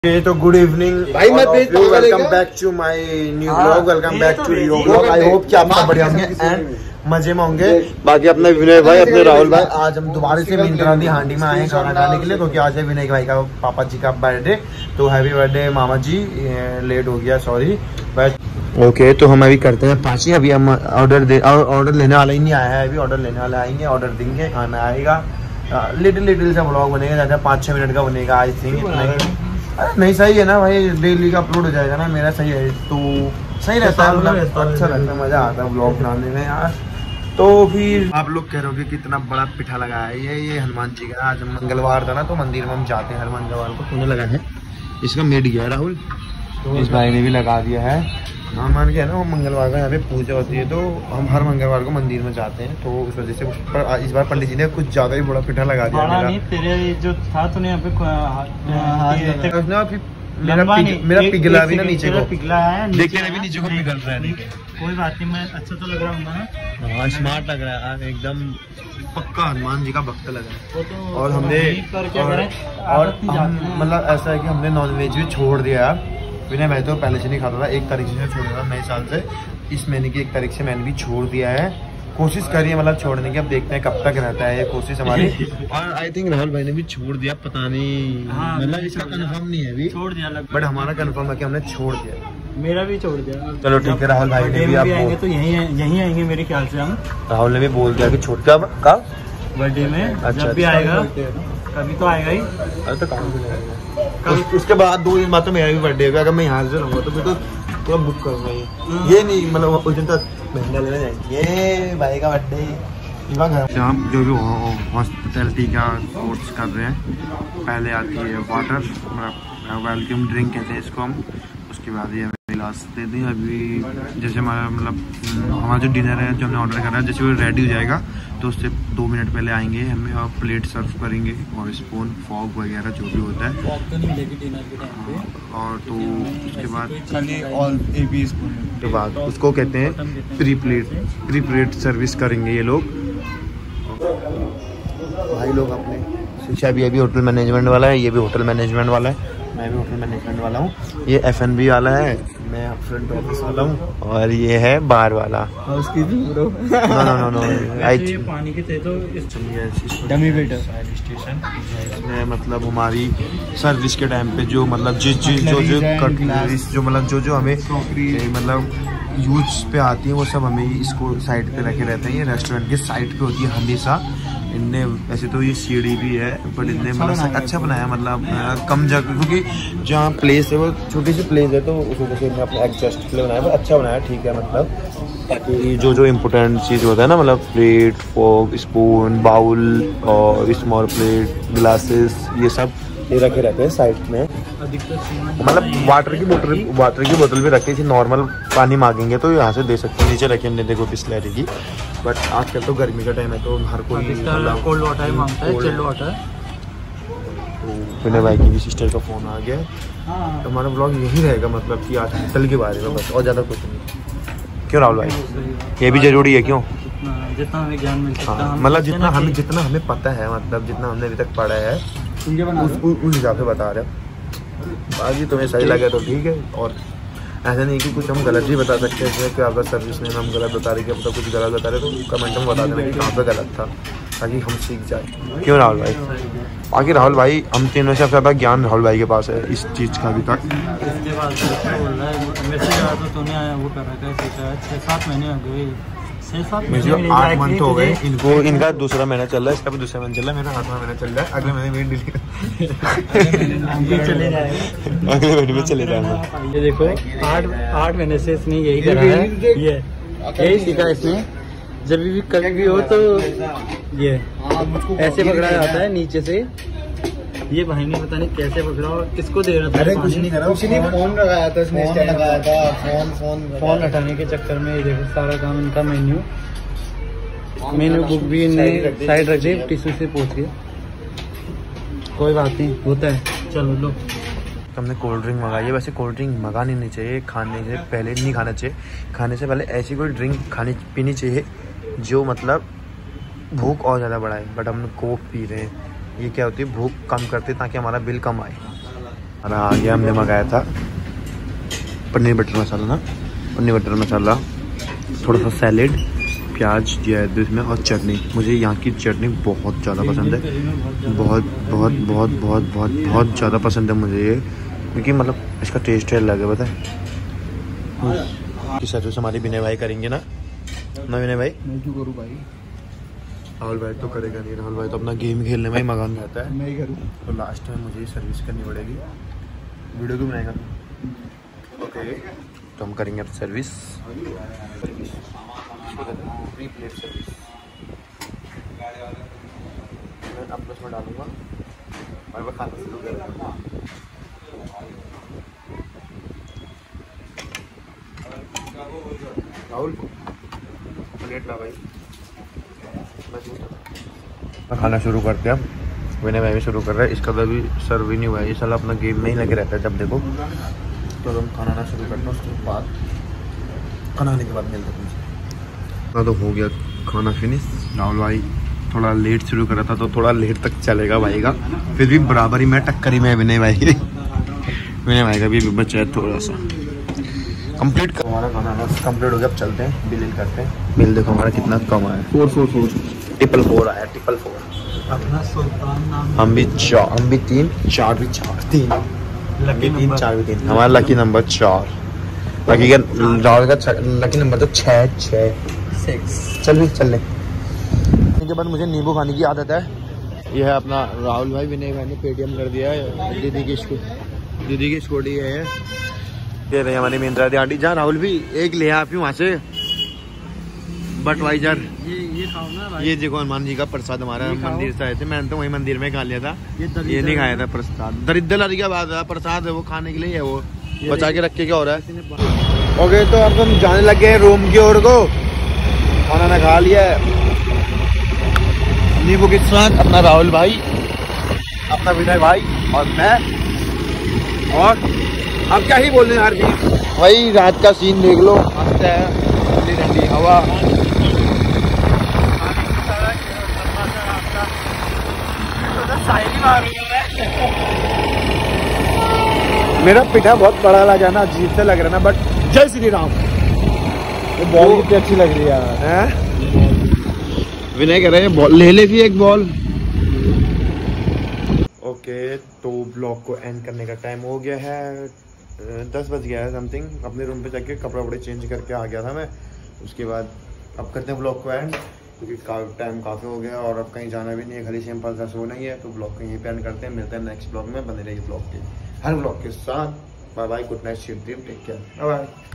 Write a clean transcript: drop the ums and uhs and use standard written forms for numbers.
तो good evening भाई, welcome back to my new vlog, welcome back to your vlog. I hope कि आप सब बढ़िया होंगे एंड मजे में होंगे। बाकी अपने विनय भाई, अपने राहुल भाई, आज हम दोबारा से मिंत्रादी हांडी में आए हैं खाना खाने के लिए, क्योंकि आज है विनय भाई का पापा जी का बर्थडे। तो हैप्पी बर्थडे मामा जी, लेट हो गया, सॉरी। ओके, तो हम अभी करते हैं पाँची। अभी हम ऑर्डर लेने वाला ही नहीं आया है, अभी ऑर्डर लेने वाले आएंगे, ऑर्डर देंगे, खाना आएगा। लिटिल सा ब्लॉग बनेगा, ज़्यादा 5-6 मिनट का बनेगा आई थिंक, इतना ही। नहीं सही है ना भाई, डेली का अपलोड हो जाएगा ना मेरा, सही है तो सही रहता है, मतलब अच्छा लगता है, मजा आता है ब्लॉग बनाने में यार। तो फिर आप लोग कह रहे हो कि कितना बड़ा पिठा लगा है ये हनुमान जी का। आज मंगलवार था ना, तो मंदिर में हम जाते हैं हर मंगलवार को। तूने लगा है इसका मेड गया राहुल, तो इस भाई ने भी लगा दिया है। मान के है ना, वो मंगलवार का यहाँ पे पूजा होती है, तो हम हर मंगलवार को मंदिर में जाते हैं, तो उस वजह से उस पर इस बार पंडित जी ने कुछ ज्यादा ही बड़ा पिठा लगा दिया। नहीं, तेरे जो था तूने यहाँ पे मेरा पिघला भी ना नीचे को, पिघला है, देखने भी नीचे को पिघल रहा है। कोई बात नहीं, मैं अच्छा तो लग रहा हूँ ना, हाँ स्मार्ट लग रहा है एकदम, पक्का हनुमान जी का भक्त लगा है। और हमने और मतलब ऐसा है कि हमने नॉनवेज भी छोड़ दिया। विनय मैं तो पहले से नहीं खाता था, 1 तारीख से छोड़ दिया था नए साल से। इस महीने की 1 तारीख से मैंने भी छोड़ दिया है, कोशिश करिए मतलब छोड़ने की, अब देखते हैं कब तक रहता है ये कोशिश हमारी। और आई थिंक राहुल भाई ने भी छोड़ दिया, पता नहीं, मतलब इसका कंफर्म नहीं है अभी, छोड़ दिया बट हमारा कंफर्म है कि हमने छोड़ दिया। मेरा भी छोड़ दिया। चलो ठीक है, राहुल भाई ने भी, आप आएंगे तो यहीं आएंगे मेरे ख्याल से हम। राहुल ने भी बोल दिया कि छोड़ दिया कब बर्थडे में, अच्छा जब भी आएगा कभी तो आएगा ही। अरे तो काम उसके बाद 2 दिन बाद तो मेरा भी बर्थडे होगा, अगर मैं यहाँ से रहूँगा तो फिर तो पूरा बुक करूँगा ये नहीं, मतलब उस दिन तक महंगा लेने जाएंगे ये भाई का बर्थडे। हम जो भी हॉस्पिटैलिटी का कोर्स कर रहे हैं, पहले आती है वाटर, वेलकम ड्रिंक कहते हैं इसको हम, उसके बाद ये गिलास देते हैं। अभी जैसे हमारा मतलब हमारा जो डिनर है, जो हमने ऑर्डर करा है, जैसे वो रेडी हो जाएगा तो उससे 2 मिनट पहले आएंगे हमें, और प्लेट सर्व करेंगे और स्पून फॉक वगैरह जो भी होता है, और तो उसके बाद के बाद उसको कहते हैं प्री प्लेट सर्विस करेंगे ये लोग भाई लोग अपने। शिक्षा भी अभी होटल मैनेजमेंट वाला है, ये भी होटल मैनेजमेंट वाला है, मैं भी होटल मैनेजमेंट वाला हूँ, ये F&B वाला है, मैं फ्रंट ऑफिस वाला हूँ, और ये है बार वाला। उसकी नो पानी के थे तो डमी बेटर स्टेशन में, मतलब हमारी सर्विस के टाइम पे जो मतलब जो मतलब जो हमें मतलब यूज पे आती है, वो सब हमें इसको साइड पे रखे रहते हैं। ये रेस्टोरेंट के साइड पे होती है हमेशा। इनने वैसे तो ये सीढ़ी भी है, बट इनने मतलब अच्छा बनाया, मतलब कम जगह, क्योंकि जहाँ प्लेस है वो छोटी सी प्लेस है, तो उस वजह से इन्होंने अपने एडजस्ट के लिए बनाया, पर अच्छा बनाया, ठीक है। मतलब ताकि जो इम्पोर्टेंट चीज़ होता है ना, मतलब प्लेट, फोक, स्पून, बाउल और स्मॉल प्लेट, ग्लासेस, ये सब ये रखे रहते हैं साइड में। मतलब वाटर की बोतल भी रखी थी, नॉर्मल पानी मांगेंगे तो यहाँ से दे सकते हैं, नीचे रखे हमने, देखो बिस्लरी की। बट आजकल तो गर्मी का टाइम है, तो हर कोई कोल्ड वाटर मांगता है, चिल्ड वाटर। विनय भाई की भी सिस्टर का फ़ोन आ गया, तो हमारा ब्लॉग यही रहेगा, मतलब कि आज होटल के बारे में बस, और ज़्यादा कुछ नहीं। क्यों राहुल भाई, ये भी ज़रूरी है, क्यों? जितना हमें ज्ञान मिल सकता है, मतलब जितना हमें पता है, मतलब जितना हमने अभी तक पढ़ा है उस हिसाब से बता रहे हैं। बाकी तुम्हें सही लगे तो ठीक है, और ऐसा नहीं कि कुछ हम गलत भी बता सकते हैं, कि आपका सर्विस नेम हम गलत बता रहे, कि अब तक कुछ गलत बता रहे, तो कमेंट में बता देना कि कहाँ पे गलत था, ताकि हम सीख जाए। क्यों राहुल भाई? बाकी राहुल भाई, हम तीनों से ज़्यादा ज्ञान राहुल भाई के पास है इस चीज़ का अभी तक। इसके बाद वो कर रखा है 6-7 महीने हो गए, 8 मंथ हो गए इनको, इनका दूसरा महीना चल रहा है, इसका भी दूसरा महीना चल रहा है, मेरा 8वां महीना चल रहा है। अगले महीने अगले महीने में चले जाएंगे। ये देखो 8 महीने से इसने यही करा है, ये यही सीखा इसने। जब भी कभी भी हो तो ये ऐसे पकड़ा जाता है नीचे से, ये भाई ने पता नहीं कैसे पकड़ा और किसको दे रहा था। अरे कुछ नहीं करा, फोन लगाया था इसने, स्टैंड लगाया था, फोन हटाने के चक्कर में। ये देखो सारा काम इनका, मेन्यू बुक भी इन्हें साइड रख दी, टिश्यू से पोंछ के। कोई बात नहीं, होता है, चलो लो। हमने कोल्ड ड्रिंक मंगाई है, वैसे कोल्ड ड्रिंक मंगानी नहीं चाहिए, खाने से पहले नहीं खाना चाहिए, खाने से पहले ऐसी कोई ड्रिंक पीनी चाहिए जो मतलब भूख और ज़्यादा बढ़ाए। बट हम कोक पी रहे हैं, ये क्या होती है, भूख कम करते ताकि हमारा बिल कम आए। और आगे हमने मंगाया था पनीर बटर मसाला ना, पनीर बटर मसाला, थोड़ा सा सैलेड, प्याज दिया है इसमें और चटनी। मुझे यहाँ की चटनी बहुत ज़्यादा पसंद है, बहुत बहुत बहुत बहुत बहुत बहुत ज़्यादा पसंद है मुझे ये, क्योंकि मतलब इसका टेस्ट है अलग है, पता है। सर्विस हमारी विनय भाई करेंगे ना विनय भाई? मैं क्यों करूँ भाई? राहुल भाई तो करेगा नहीं, राहुल भाई तो अपना गेम खेलने में ही मगन रहता है। मैं ही करूँ तो लास्ट में मुझे सर्विस करनी पड़ेगी। वीडियो क्यों बनाएगा? ओके तो हम करेंगे अब सर्विस। 3 प्लेट सर्विस मैं अब में डालूंगा और मैं खाना शुरू करूँगा। राहुल प्लेट ला भाई, खाना शुरू करते हैं। विनय भाई भी शुरू कर रहा है, इसका तो अभी सर्व ही नहीं हुआ है, ये साला अपना गेम में ही लगे रहता है जब देखो। तो हम खाना ना शुरू करते हैं, उसके बाद खाना आने के बाद मिलते हैं। ना तो हो गया खाना फिनिश। राहुल भाई थोड़ा लेट शुरू करा था तो थोड़ा लेट तक चलेगा भाई का, फिर भी बराबरी में टक्करी में विनय भाई की। विनय भाई का भी बचा है थोड़ा सा। कंप्लीट कर हमारा खाना कंप्लीट हो गया। अब चलते हैं बिल करते हैं। बिल देखो हमारा कितना कम आया, 444 444 आया, 444। अपना सुल्तान नाम हम भी 3 4 भी 4 3 लकी 3 4 भी 3 हमारा लकी नंबर 4। लकी का राहुल का लकी नंबर तो 6 6 चल ले। इसके बाद मुझे नींबू खाने की आदत है। यह है अपना राहुल भाई, विनय भाई ने पेटीएम कर दिया है दीदी की स्कूटी है ये रही हमारी मिंत्रा दी आंटी। जहाँ राहुल भी एक ले आप वहाँ से बटवाइजर ये खाओ ना भाई। ये देखो हनुमान जी का प्रसाद हमारा मंदिर से आए थे, मैंने तो वही मंदिर में खा लिया था। ये नहीं खाया था प्रसाद, दरिद्र लड़ी का बात है, प्रसाद है वो खाने के लिए है, वो बचा के रख के क्या हो रहा है। ओके तो अब हम जाने लगे हैं रूम की ओर को। खाना ना खा लिया है नींबू के साथ अपना राहुल भाई, अपना विनय भाई और मैं। और अब क्या ही बोलने यार जी, वही रात का सीन देख लो, मस्त है, ठंडी ठंडी हवा। मेरा पिठा बहुत बड़ा लगा ना, अजीब से लग रहा ना, बट जय श्री राम। वो बॉल कितनी अच्छी लग रही है। विनय कह रहे हैं बॉल ले भी एक बॉल। ओके तो ब्लॉग को एंड करने का टाइम हो गया है, 10 बज गया है समथिंग। अपने रूम पे जाके कपड़ा वपड़े चेंज करके आ गया था मैं। उसके बाद अब करते हैं ब्लॉग को एंड, क्योंकि टाइम काफ़ी हो गया और अब कहीं जाना भी नहीं है, खाली सिंपल सा सोना ही है। तो ब्लॉग को यहीं पे एंड करते हैं, मिलते हैं नेक्स्ट ब्लॉग में। बने रहिए ब्लॉग के हर ब्लॉग के साथ। Bye bye, good night, take care, bye bye.